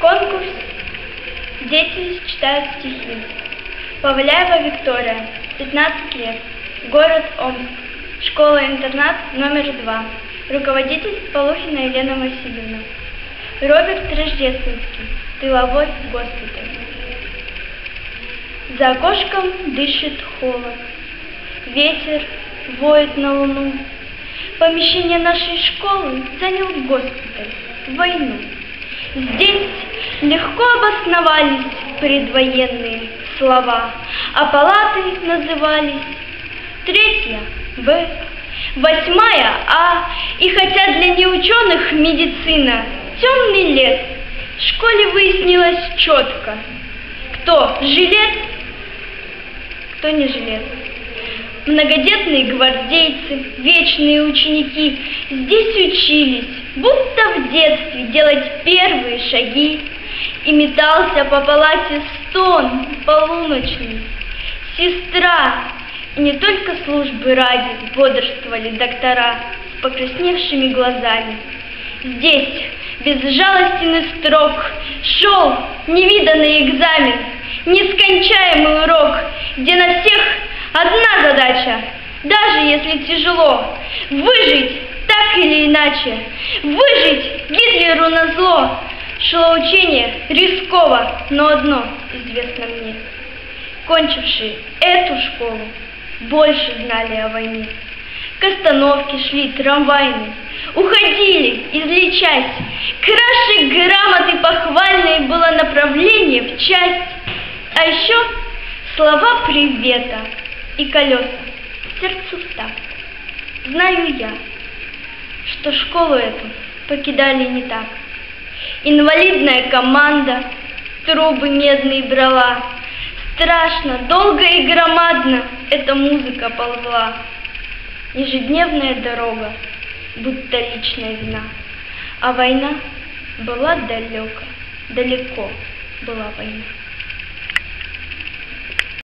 Конкурс «Дети читают стихи». Поваляева Виктория, 15 лет, город Омск, школа-интернат номер 2, руководитель Полухина Елена Васильевна. Роберт Рождественский, тыловой госпиталь. За окошком дышит холод, ветер воет на луну. Помещение нашей школы занял госпиталь в войну. Здесь легко обосновались предвоенные слова, а палаты назывались 3-я Б, 8-я А, и хотя для неученых медицина темный лес, в школе выяснилось четко, кто жилец, кто не жилец. Многодетные гвардейцы, вечные ученики здесь учились, будто в детстве, делать первые шаги. И метался по палате стон полуночный. Сестра, и не только службы ради бодрствовали доктора с покрасневшими глазами. Здесь безжалостный строк шел невиданный экзамен, нескончаемый урок, где на всех одна задача, даже если тяжело, выжить так или иначе, выжить Гитлеру назло. Шло учение рисково, но одно известно мне: кончившие эту школу больше знали о войне. К остановке шли трамвайные, уходили, излечась. Краше грамоты похвальной было направление в часть. А еще слова привета и колеса сердцу в такт. Знаю я, что школу эту покидали не так. Инвалидная команда трубы медные брала. Страшно, долго и громадно эта музыка ползла. Ежедневная дорога, будто личная вина. А война была далеко, далеко была война.